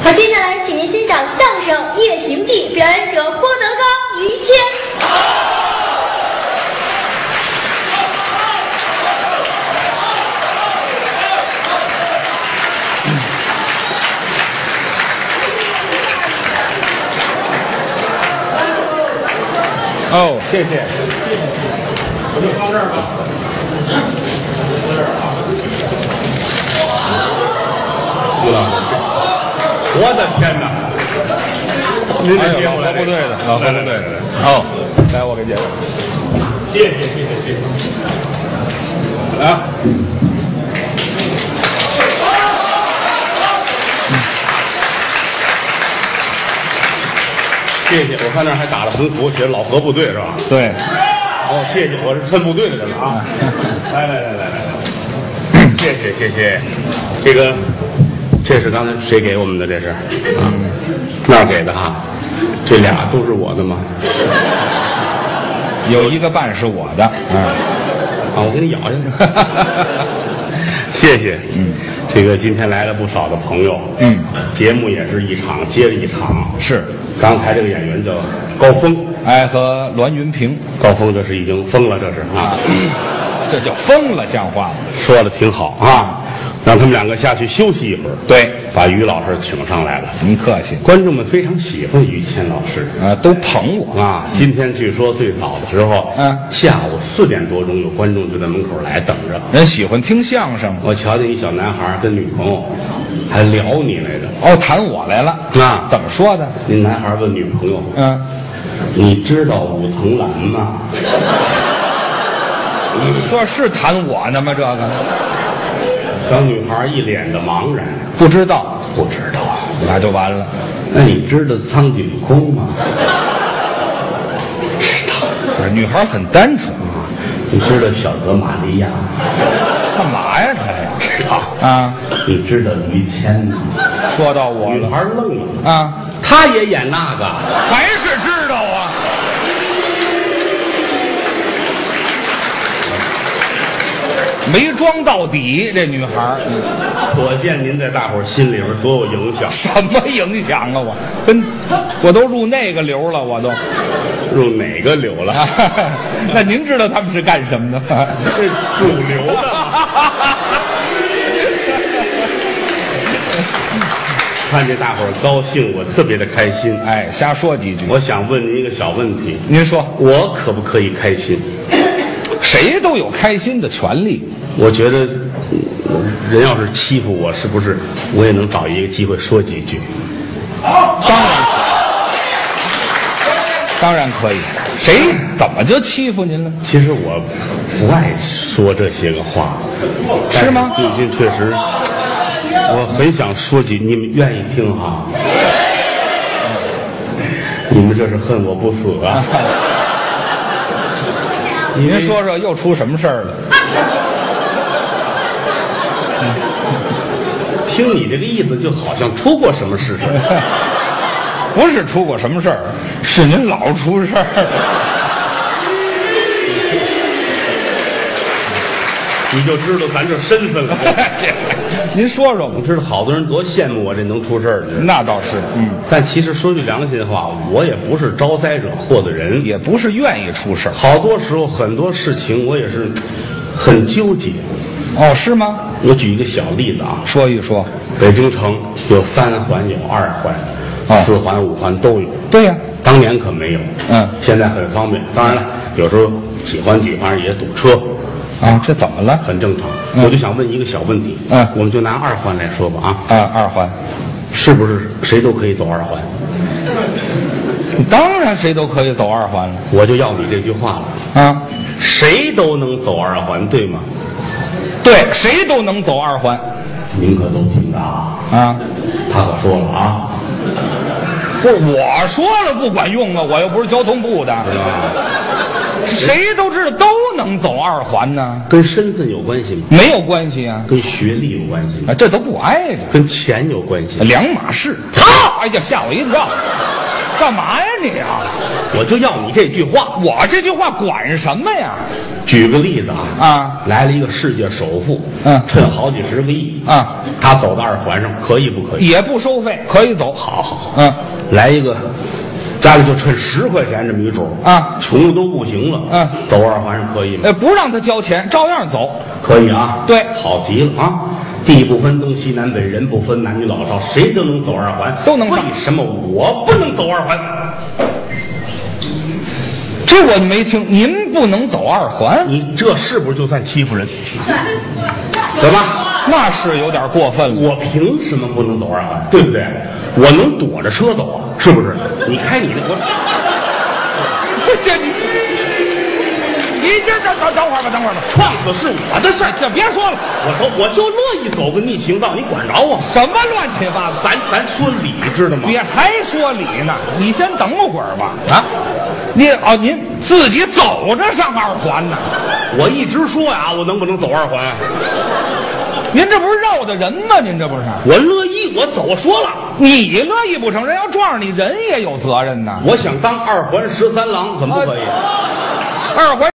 好，接下来请您欣赏相声《夜行记》，表演者郭德纲、于谦。 哦，谢谢。 我就放这儿吧。我的天哪！您这节目来老河部队的，老河部队的。哦，来，我给介绍。 谢谢。啊。谢谢，我看那儿还打了横幅，写着老河部队是吧？ 对。 哦，谢谢，我是分部队的人了啊！来，谢谢。这是刚才谁给我们的？这是那儿给的哈，这俩都是我的吗？ 有一个半是我的。 我给你咬下去。谢谢。这个今天来了不少的朋友。节目也是一场接着一场。 是。 刚才这个演员叫高峰， 和栾云平。 高峰这是已经疯了，这是啊。 这叫疯了，像话吗？ 说的挺好啊，让他们两个下去休息一会儿。 对， 把于老师请上来了。 您客气。 观众们非常喜欢于谦老师都捧我啊。今天据说最早的时候，下午4点多钟有观众就在门口来等着， 人喜欢听相声。 我瞧见一小男孩跟女朋友还聊你来着。 谈我来了啊？ 怎么说的？ 那男孩问女朋友，你知道武藤兰吗？ 这是谈我呢吗？这个小女孩一脸的茫然， 不知道， 那就完了。那你知道苍井空吗？ 知道。女孩很单纯啊。你知道小泽玛利亚？ 干嘛呀？他知道啊。 你知道于谦吗？ 说到我了， 女孩愣了啊， 他也演那个， 还是知道啊。没装到底，这女孩可见您在大伙心里边多有影响。 什么影响啊？我都入那个流了，我都入哪个流了？ 那您知道他们是干什么的吗？ 这主流的。看见大伙儿高兴，我特别的开心。 瞎说几句。 我想问您一个小问题。 您说， 我可不可以开心？ 谁都有开心的权利。 我觉得，人要是欺负我，是不是我也能找一个机会说几句？ 当然可以。谁怎么就欺负您了？ 其实我不爱说这些个话， 是吗？ 最近确实，我很想说几，你们愿意听哈？你们这是恨我不死啊！ 您说说又出什么事儿了？ 听你这个意思，就好像出过什么事似的。 不是出过什么事儿，是您老出事儿。 你就知道咱这身份了。 您说说， 我知道好多人多羡慕我这能出事儿的。 那倒是， 但其实说句良心话，我也不是招灾惹祸的人， 也不是愿意出事儿。 好多时候很多事情我也是很纠结。 哦，是吗？ 我举一个小例子啊， 说一说。 北京城有3环，有2环，4环、5环都有。 对呀， 当年可没有。现在很方便。当然了，有时候几环也堵车。 这怎么了？ 很正常。我就想问一个小问题。我们就拿2环来说吧啊。 2环， 是不是谁都可以走2环？ 当然谁都可以走2环了。 我就要你这句话了谁都能走2环，对吗？ 对，谁都能走2环。 您可都听着啊！他可说了啊。 不，我说了不管用啊，我又不是交通部的。谁都知道都能走2环呢。 跟身份有关系吗？ 没有关系啊。 跟学历有关系吗？ 这都不挨着。 跟钱有关系吗？ 两码事。哎呀，吓我一跳！ 干嘛呀你啊？ 我就要你这句话。 我这句话管什么呀？ 举个例子啊， 来了一个世界首富，趁好几十个亿啊， 他走到二环上，可以不可以？ 也不收费，可以走。 好， 来一个。家里就趁10块钱这么一主啊， 穷的都不行了，走二环上可以吗？ 不让他交钱，照样走， 可以啊。 对， 好极了啊！地不分东西南北，人不分男女老少，谁都能走二环， 都能上。 为什么我不能走二环？ 这我没听，您不能走二环， 你这是不是就算欺负人？对吧？ 那是有点过分了。 我凭什么不能走二环？对不对？我能躲着车走啊，是不是？你开你的，我这你这等会儿吧， 撞死是我的事儿， 这别说了， 我就乐意走个逆行道，你管着我？ 什么乱七八糟？ 咱说理，知道吗？ 别还说理呢，你先等会儿吧。啊，您自己走着上二环呢？ 我一直说呀，我能不能走二环？ 您这不是绕的人吗？您这不是？ 我乐意，我走，我说了， 你乐意不成？人要撞上你，人也有责任呐。 我想当二环13郎，怎么不可以？ 二环。